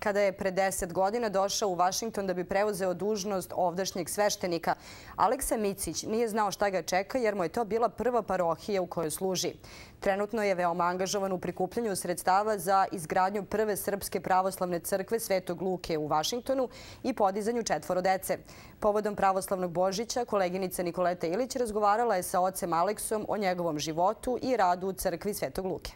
kada je pre 10 godina došao u Vašington da bi preuzeo dužnost ovdašnjeg sveštenika. Aleksa Micić nije znao šta ga čeka jer mu je to bila prva parohija u kojoj služi. Trenutno je veoma angažovan u prikupljanju sredstava za izgradnju prve srpske pravoslavne crkve Svetog Luke u Vašingtonu i podizanju 4 dece. Povodom pravoslavnog Božića, koleginica Nikoleta Ilić razgovarala je sa ocem Aleksom o njegovom životu i radu u crkvi Svetog Luke.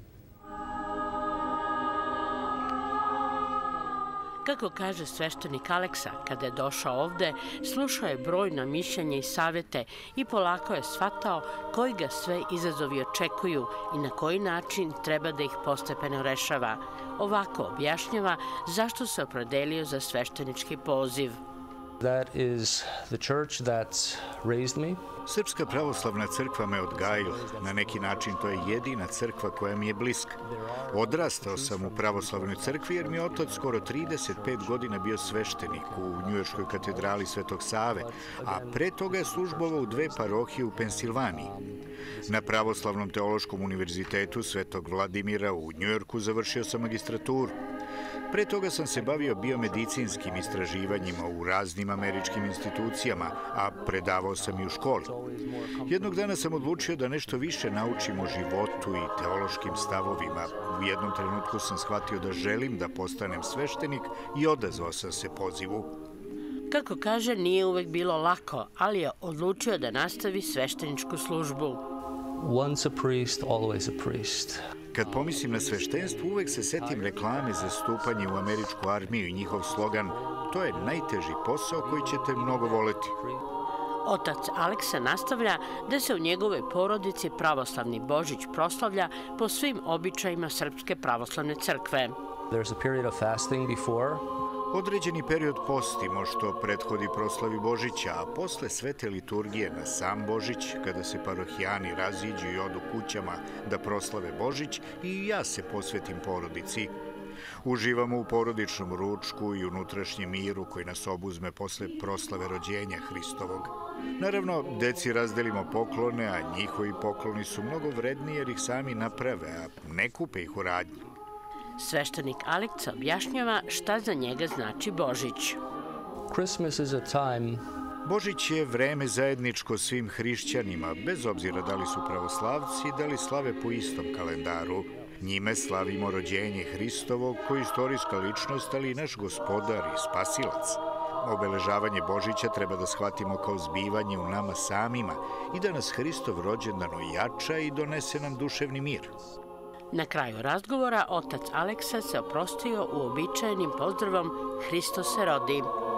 Kako kaže sveštenik Aleksa, kada je došao ovde, slušao je brojna mišljenja i savete i polako je shvatao koji ga sve izazovi očekuju i na koji način treba da ih postepeno rešava. Ovako objašnjava zašto se opredelio za sveštenički poziv. That is the church that's raised me. Srpska pravoslavna crkva me odgajila. Na neki način to je jedina crkva koja mi je bliska. Odrastao sam u pravoslavnoj crkvi jer mi je otac skoro 35 godina bio sveštenik u Njujorškoj katedrali Svetog Save, a pre toga je službovao u 2 parohije u Pensilvaniji. Na Pravoslavnom teološkom univerzitetu Svetog Vladimira u Njujorku završio sam magistraturu. Pre toga sam se bavio biomedicinskim istraživanjima u raznim američkim institucijama, a predavao sam i u školi. Jednog dana sam odlučio da nešto više naučim o životu i teološkim stavovima. U jednom trenutku sam shvatio da želim da postanem sveštenik i odazvao sam se pozivu. Kako kaže, nije uvek bilo lako, ali je odlučio da nastavi svešteničku službu. Once a priest, always a priest. Kad pomislim na sveštenstvo, uvek se setim reklame za stupanje u američku armiju i njihov slogan "To je najteži posao koji ćete mnogo voleti". Otac Aleksa nastavlja da se u njegovoj porodici pravoslavni Božić proslavlja po svim običajima Srpske pravoslavne crkve. There's a period of fasting before. Određeni period postimo što prethodi proslavi Božića, a posle svete liturgije na sam Božić, kada se parohijani raziđu i odu kućama da proslave Božić, i ja se posvetim porodici. Uživamo u porodičnom ručku i unutrašnjem miru koji nas obuzme posle proslave rođenja Hristovog. Naravno, deci razdelimo poklone, a njihovi pokloni su mnogo vredniji jer ih sami naprave, a ne kupe ih u radnji. Sveštenik Aleksa objašnjava šta za njega znači Božić. Christmas is a time. Božić je vreme zajedničko svim hrišćanima, bez obzira da li su pravoslavci, da li slave po istom kalendaru. Njime slavimo rođenje Hristovog, koji je istorijska ličnost, ali i naš gospodar i spasilac. Obeležavanje Božića treba da shvatimo kao zbivanje u nama samima i da nas Hristov rođendan ojača i donese nam duševni mir. Na kraju razgovora otac Aleksa se oprostio uobičajenim pozdravom "Hristos se rodi".